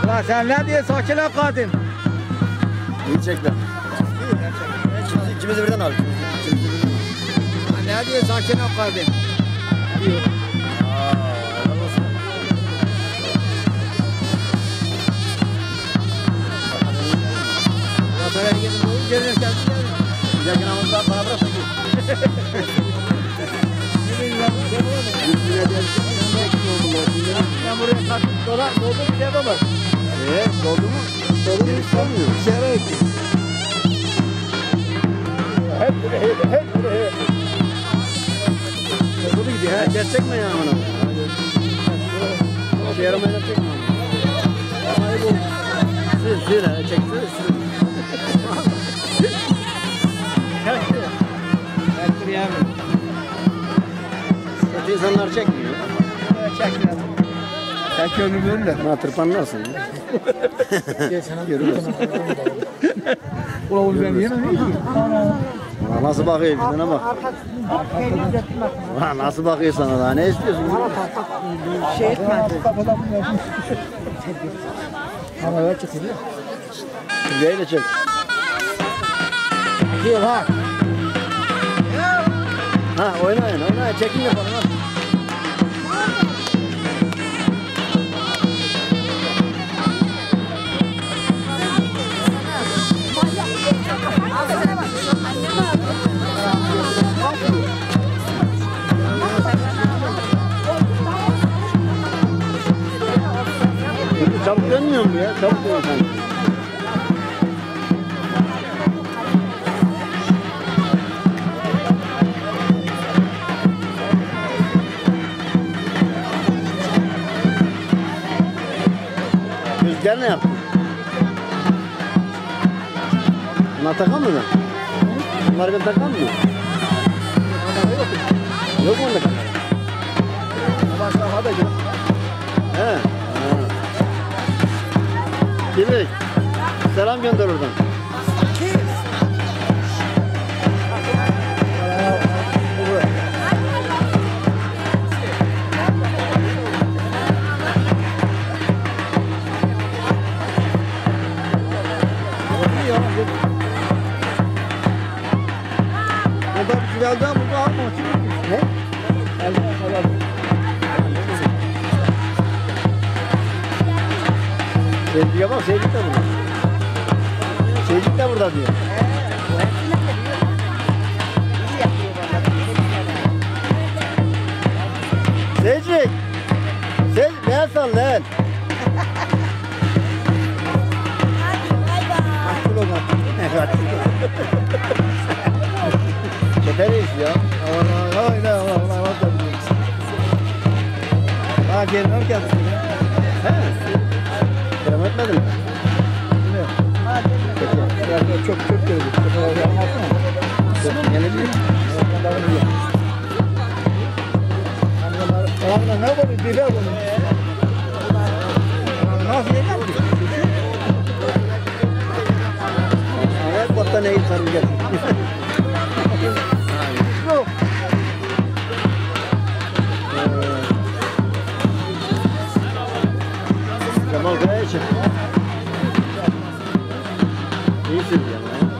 Lan sen ne diye sakine kadın? İyi çekler. İkimizi birden al. Ne diye sakine kadın? Böyle gidin bu gelirken Giderken ama bana bırak. ben buraya kalktım dolar doldu bir şey baba. Doldu mu? Doldu mu istemiyor. Dışarı ekti. Hep buraya. Doldu gidiyor. Gerçek mi ya bana? Bir yaramayla çekme. Aramayı bul. Sil çeksene. Çektir yani. Kötü insanlar çekmiyor. Çektir. Sen kömür de. Bana tırpanlarsın. Yürü. Ulan onu ben yemem mi? Nasıl bakıyor bizden bak. Nasıl bakıyor sana daha ne istiyorsun? Şey etmedi. Ama öyle çıkıyor. Şurayla çek. Gidiyor ha. Ha oynayın çekin yapalım hadi. Çabuk dönmüyor mu ya? Çabuk dönüyor sanki. Rüzgar ne yaptı? Bunlar takan mı? Bunlar ben takan mı? Yok mu onda takan? Başka hadi gel. He. Dilek, selam gönder oradan. Burada bir geldi ama burada alma. Ne? Sevgiye bak, Sevgik de burada. Sevgik de burada diyor. Sevgik! Sevgik, beyaz sal lan. Çepereyiz ya. Allah. Ha gelmem ki. He? Krem etmedin mi? Çok gördük. Gelebilir. Allah'ına ne var? Dile bunu. Nasıl yedin? Evet, battaniyeyi sarılacak. Yok. Kemal Kaya için. İyi söylüyor ya.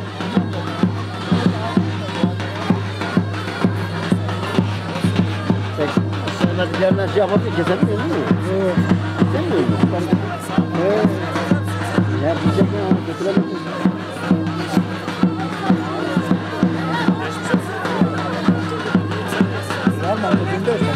Sen diğerler şey yapmadı ki keselim mi? Evet. Sen mi öldün? Evet. Ya diyecek mi onu götürelim mi? Tamam, bugün de.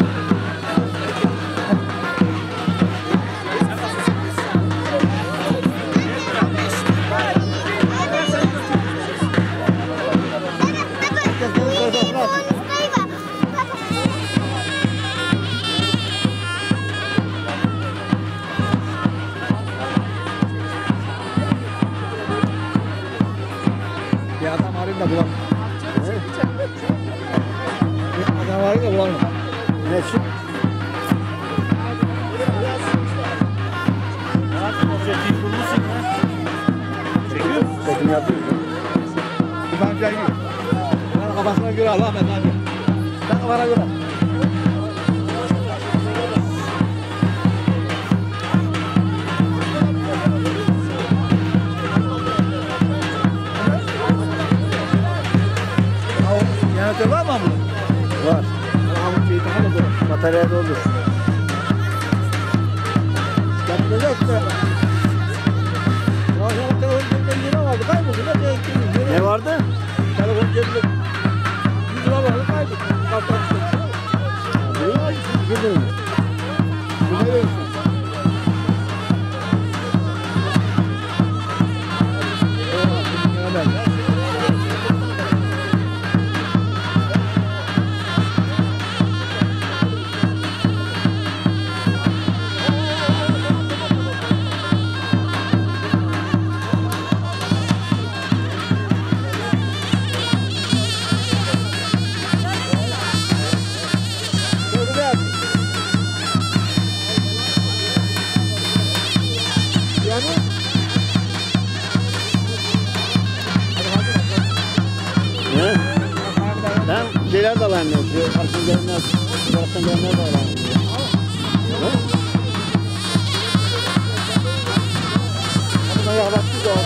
Antalya'da olur. Yapılacak da. Ya telefon cebinde lira vardı. Kayboldu da denk geldi. Ne vardı? Telefon cebinde 100 lira vardı. Kayboldu. Kapatmıştım. Gidin. Bu ne diyorsun? Ne? Ben şeyler de alayım diyor. Şu arkadan gelenler, taraftan gelenler de alayım diyor. Ne? Buna yağlattı da.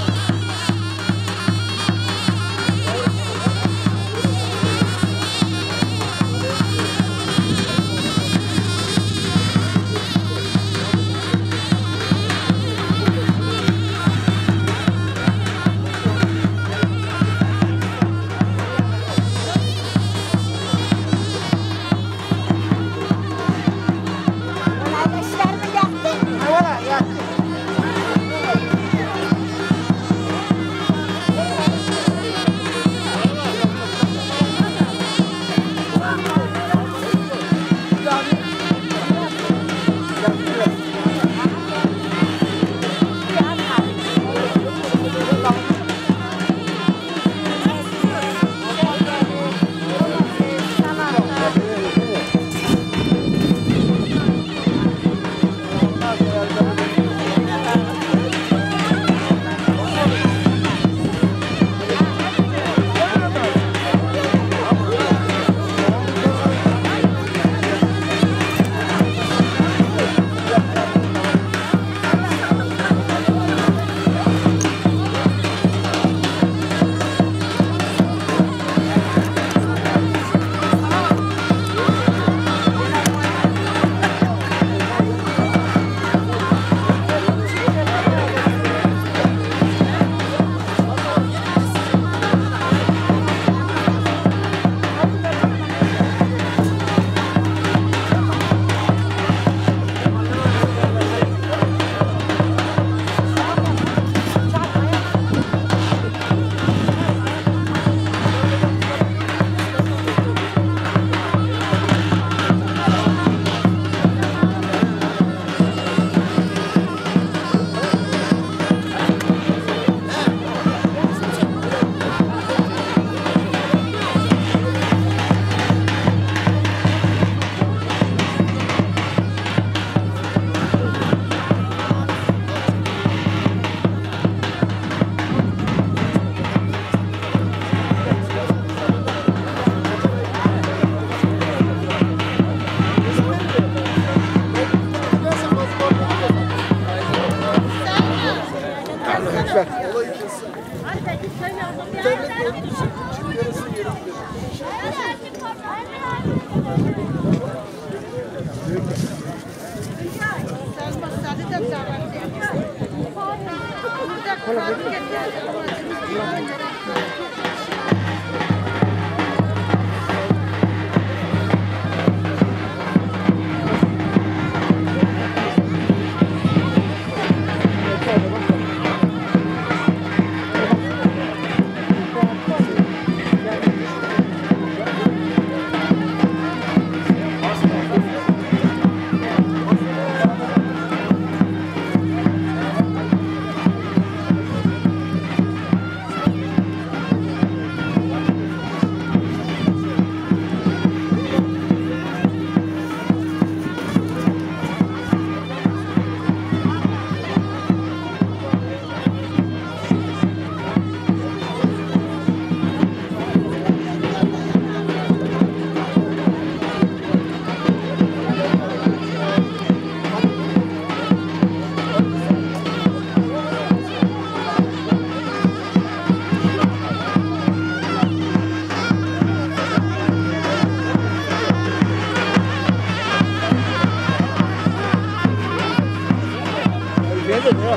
Haydi ya.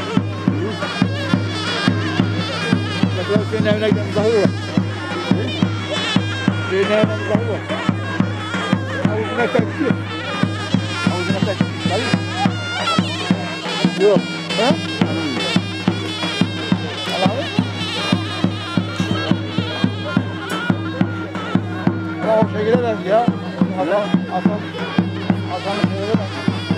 Mesela senin evine giden uzakı var. Senin evine uzakı var. Havuzuna kaçıyor. Havuzuna kaçıyor. Tabii. Yok. Ha? Allah'ım. Ama o şekilde ben ya. Hasan'ın şekilde ben.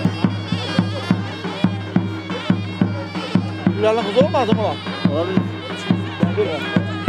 Gülal'ın kızı olmaz mı lan? Olabilir. Dur ya.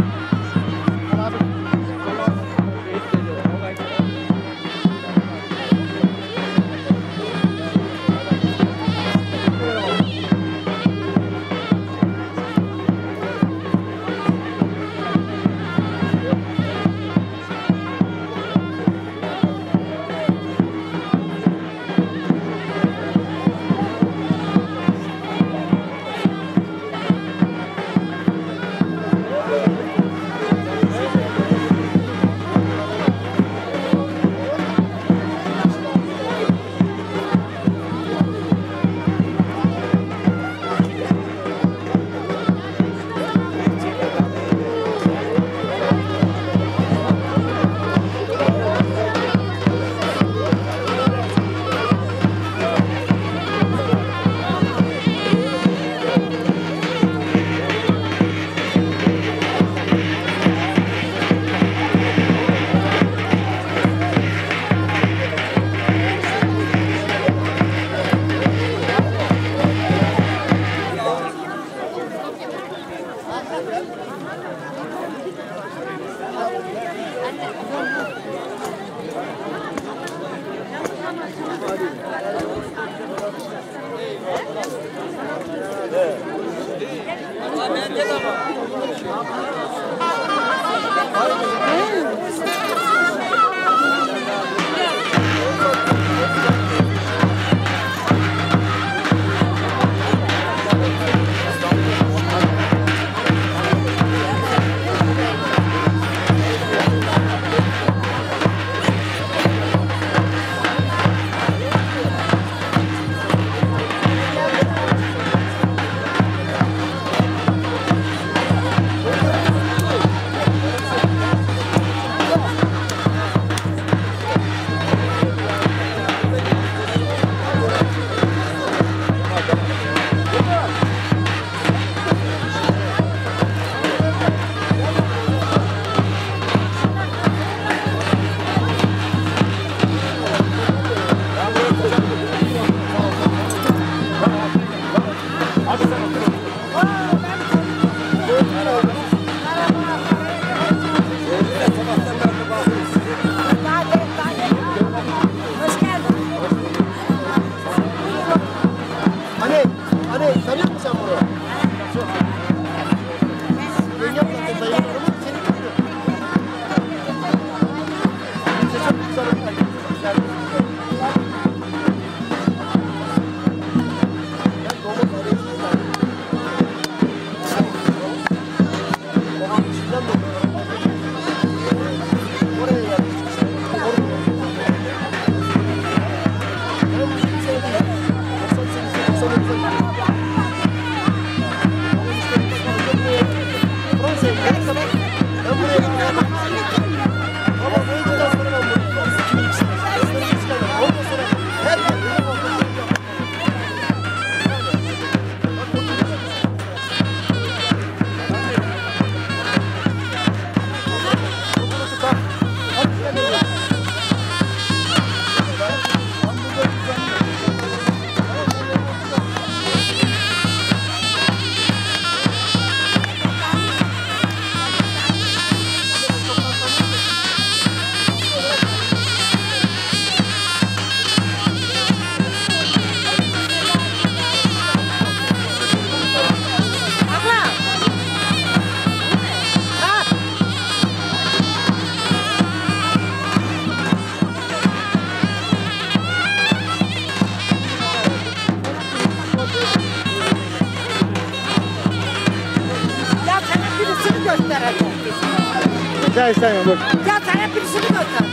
Gel istemiyorum dur. Ya sana birisini göster.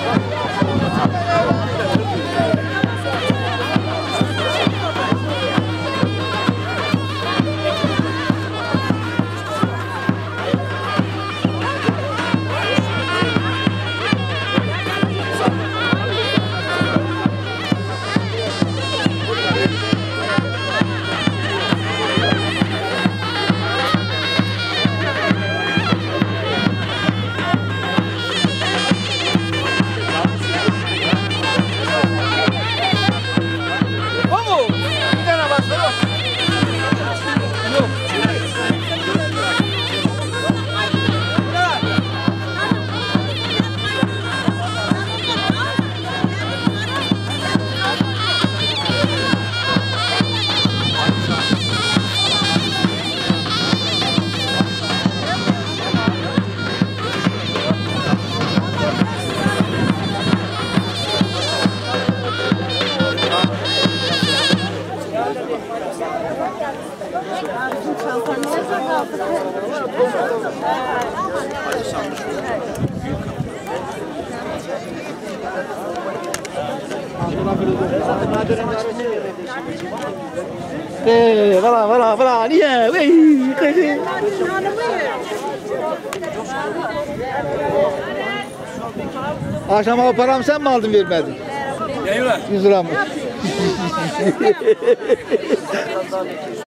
Voilà, niye? Kızı. Akşama o paramı sen mi aldın vermedin? 100 lira mı?